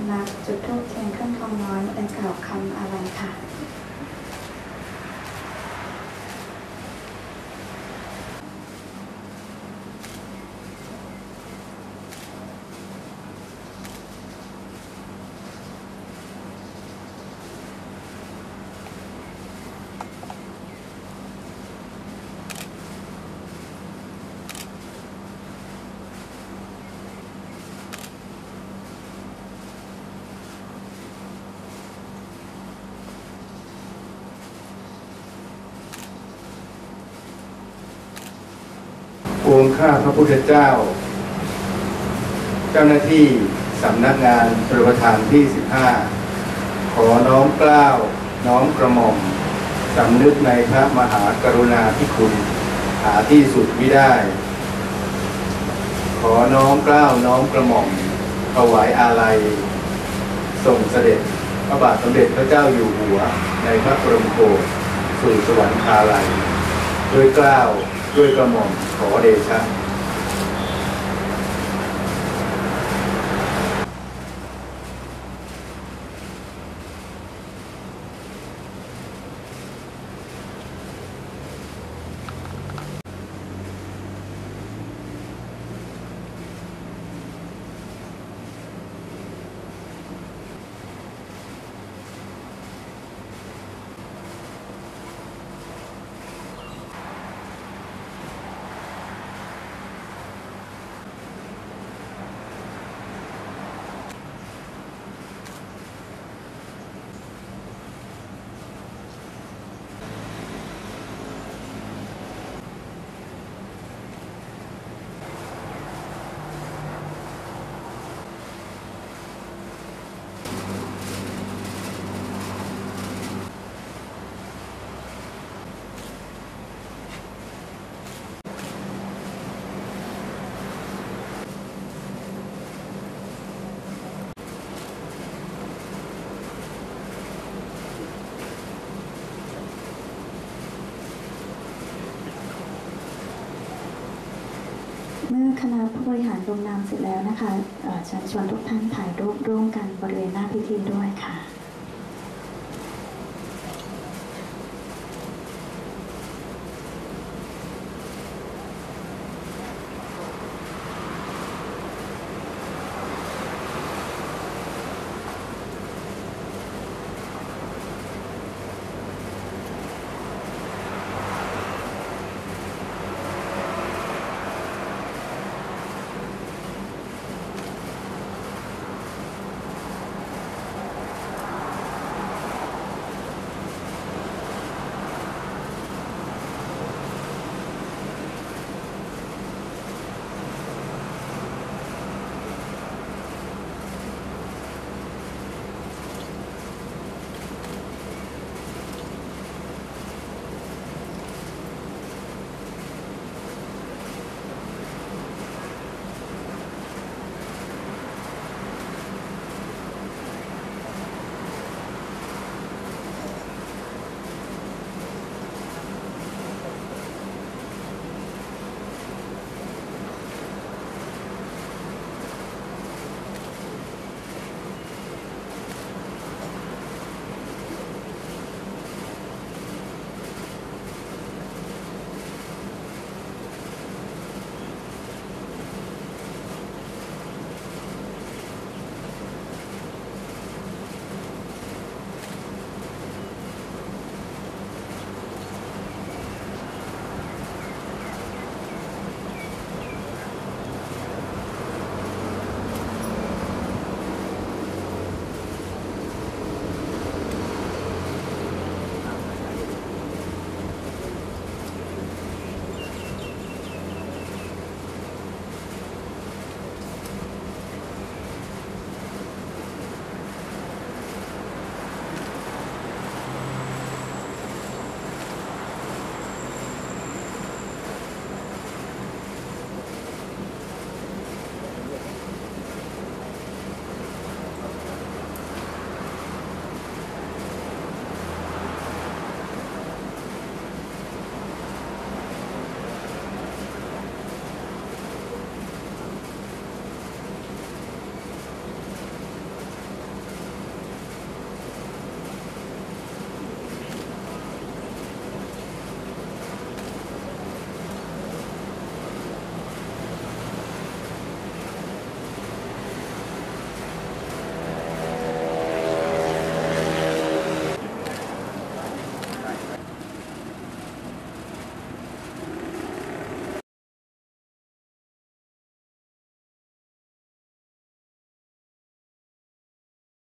ณะจุดธูปเทียนเครื่องทองน้อยและกล่าวคำอะไรค่ะองค์ข้าพระพุทธเจ้าเจ้าหน้าที่สำนักงานชลประทานที่15ขอน้อมเกล้าน้อมกระหม่อมสำนึกในพระมหากรุณาธิคุณหาที่สุดมิได้ขอน้อมเกล้าน้อมกระหม่อมถวายอาลัยส่งเสด็จพระบาทสมเด็จพระเจ้าอยู่หัวในพระบรมโกศสู่สวรรคาลัยด้วยเกล้าด้วยกระหม่อมขอเดชะเมื่อคณะผู้บริหารลงนามเสร็จแล้วนะคะเชิญชวนทุกท่านถ่ายรูปร่วมกันบริเวณหน้าพิธีด้วยค่ะ